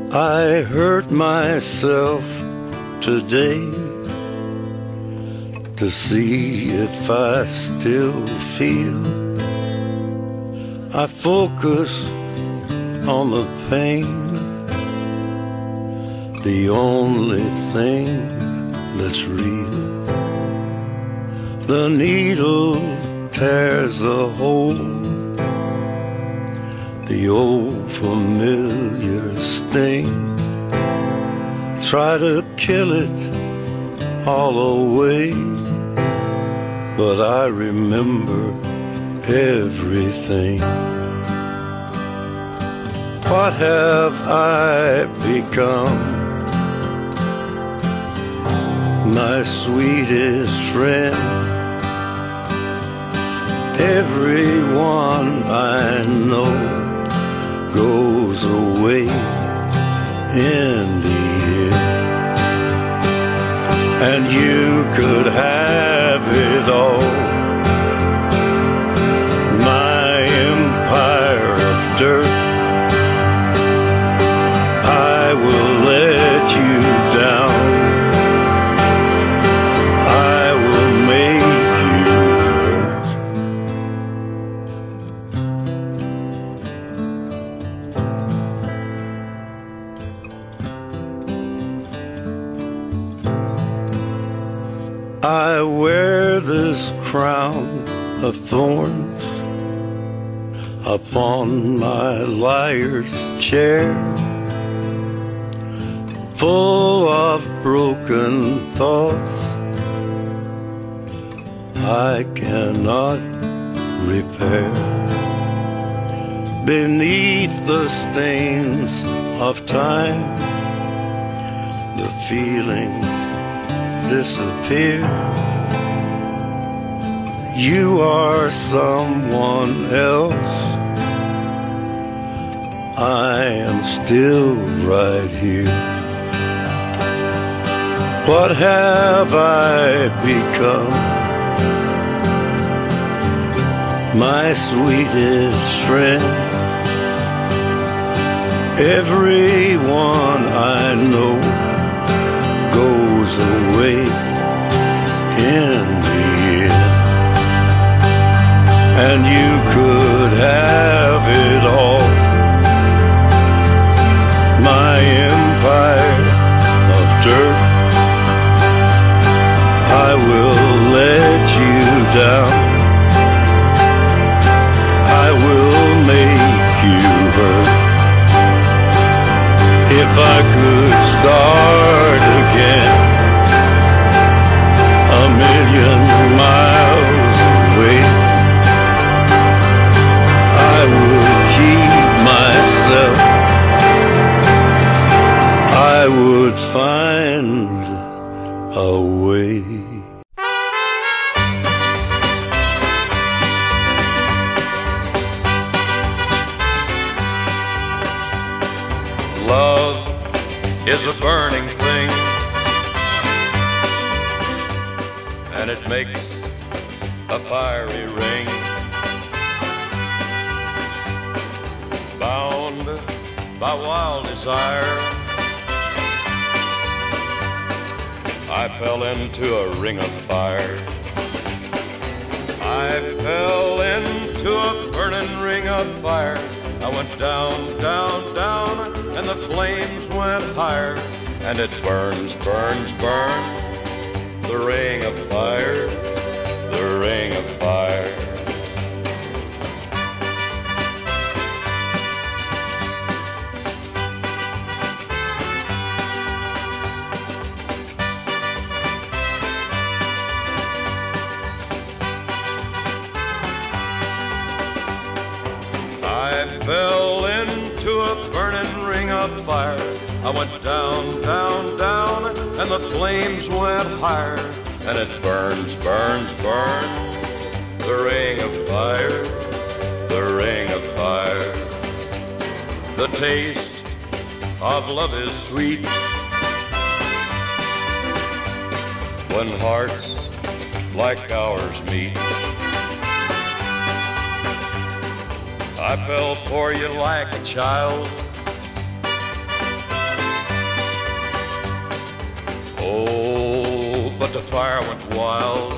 I hurt myself today to see if I still feel. I focus on the pain, the only thing that's real. The needle tears a hole, the old familiar sting. Try to kill it all away, but I remember everything. What have I become? My sweetest friend. Everyone I know goes away in the end. And you could have it all, my empire of dirt. I will let you down, I will make you hurt. I wear this crown of thorns upon my liar's chair, full of broken thoughts I cannot repair. Beneath the stains of time, the feelings disappear. You are someone else, I am still right here. What have I become? My sweetest friend. Everyone I know goes away in the end. And you could have it all, my empire of dirt. I will let you down, I will make you hurt. If I could start again, a million miles away, I would keep myself, I would find a way. Love is a burning thing, and it makes a fiery ring. Bound by wild desire, I fell into a ring of fire. I fell into a burning ring of fire. I went down, down, down, and the flames went higher. And it burns, burns, burns, the ring of fire, the ring of fire. I fell into a burning ring of fire. I went down, down, down, and the flames went higher. And it burns, burns, burns, the ring of fire, the ring of fire. The taste of love is sweet when hearts like ours meet. I fell for you like a child, Oh, but the fire went wild.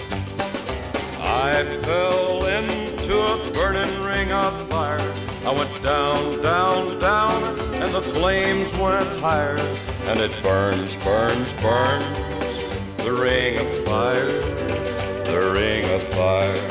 I fell into a burning ring of fire. I went down, down, down, and the flames went higher. And it burns, burns, burns, the ring of fire, the ring of fire.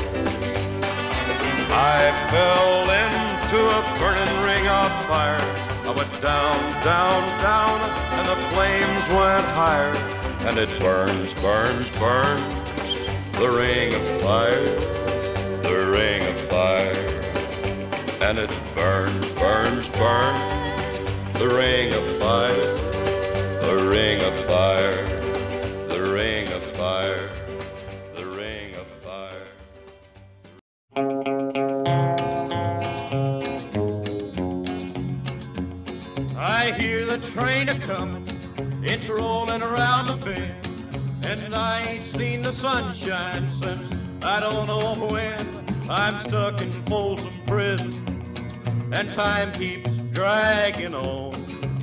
I fell into a burning ring of fire. I went down, down, down, and the flames went higher. And it burns, burns, burns, the ring of fire, the ring of fire. And it burns, burns, burns, the ring of fire, the ring of fire, the ring of fire, the ring of fire. I hear the train a-comin', it's rolling around the bend, and I ain't seen the sunshine since I don't know when. I'm stuck in Folsom Prison, and time keeps dragging on.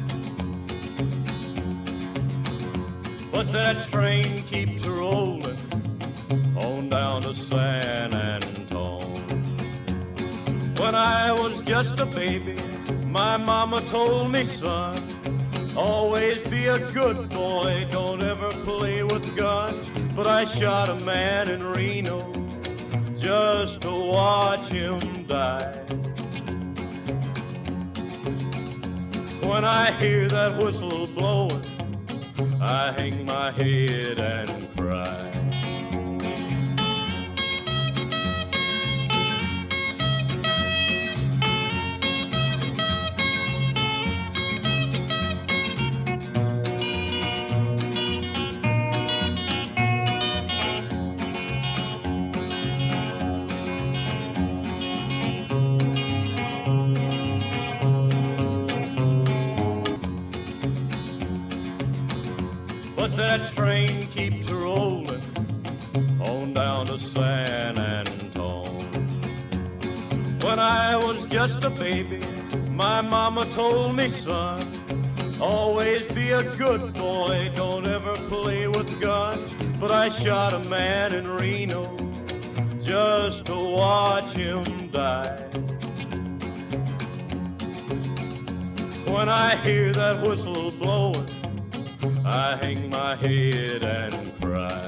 But that train keeps rolling on down to San Antone. When I was just a baby, my mama told me, son, always be a good boy, don't ever play with guns. But I shot a man in Reno just to watch him die. When I hear that whistle blowing, I hang my head and cry. But that train keeps rolling on down to San Antone. When I was just a baby, my mama told me, son, always be a good boy, don't ever play with guns. But I shot a man in Reno just to watch him die. When I hear that whistle blowing, I hang my head and cry.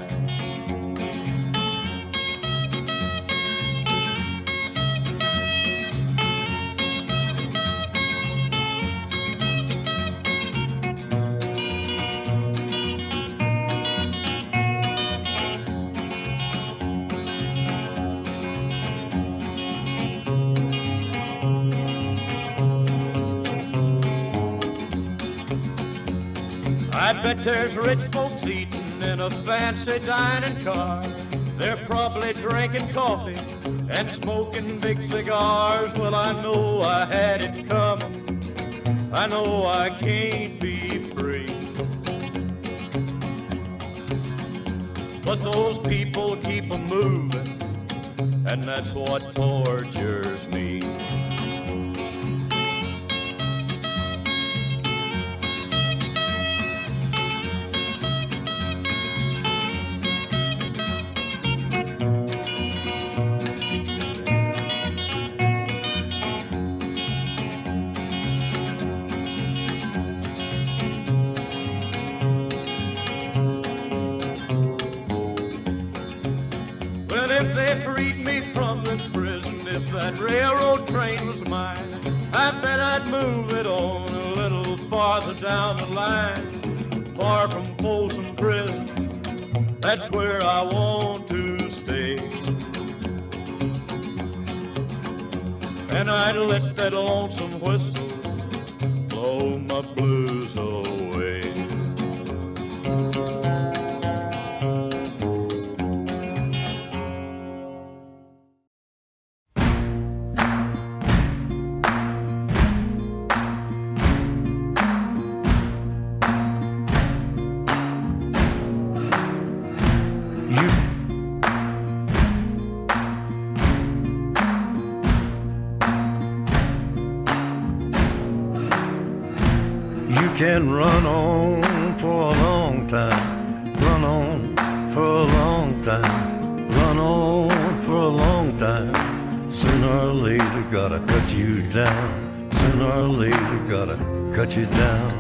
I bet there's rich folks eating in a fancy dining car. They're probably drinking coffee and smoking big cigars. Well, I know I had it coming. I know I can't be free. But those people keep a moving, and that's what tortures me. If they freed me from this prison, if that railroad train was mine, I bet I'd move it on a little farther down the line, far from Folsom Prison. That's where I want to stay. And I'd let that lonesome whistle blow my blues away. Can run on for a long time, run on for a long time, run on for a long time. Sooner or later gotta cut you down, sooner or later gotta cut you down.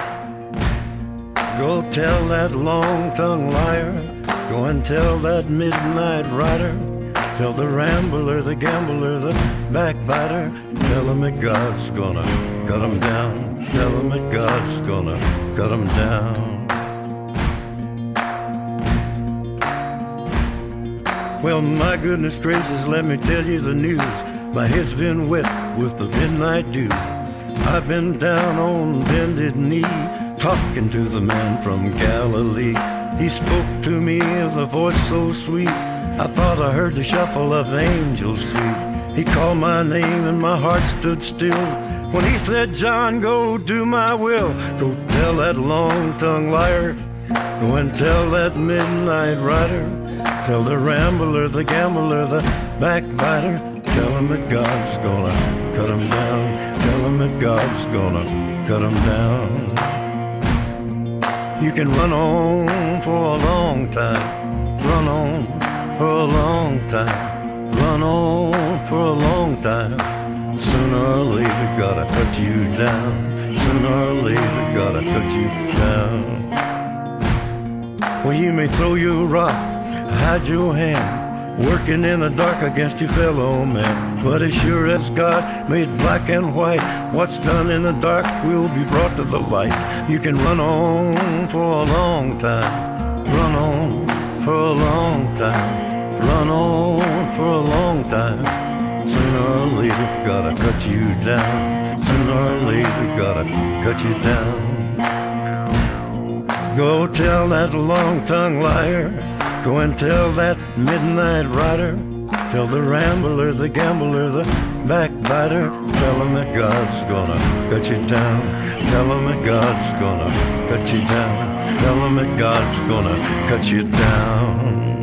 Go tell that long-tongued liar, go and tell that midnight rider, tell the rambler, the gambler, the backbiter, tell him that God's gonna cut him down, tell him that God's gonna cut him down. Well, my goodness gracious, let me tell you the news. My head's been wet with the midnight dew. I've been down on bended knee, talking to the man from Galilee. He spoke to me with a voice so sweet, I thought I heard the shuffle of angels sweet. He called my name and my heart stood still when he said, John, go do my will. Go tell that long-tongued liar, go and tell that midnight rider, tell the rambler, the gambler, the backbiter, tell him that God's gonna cut him down, tell him that God's gonna cut him down. You can run on for a long time, run on for a long time, run on for a long time. Sooner or later gotta cut you down, sooner or later gotta cut you down. Well, you may throw your rock, hide your hand, working in the dark against your fellow man, but as sure as God made black and white, what's done in the dark will be brought to the light. You can run on for a long time, run on for a long time, run on for a long time. Sooner or later gotta cut you down, sooner or later gotta cut you down. Go tell that long-tongued liar, go and tell that midnight rider, tell the rambler, the gambler, the backbiter, tell him that God's gonna cut you down, tell him that God's gonna cut you down, tell him that God's gonna cut you down.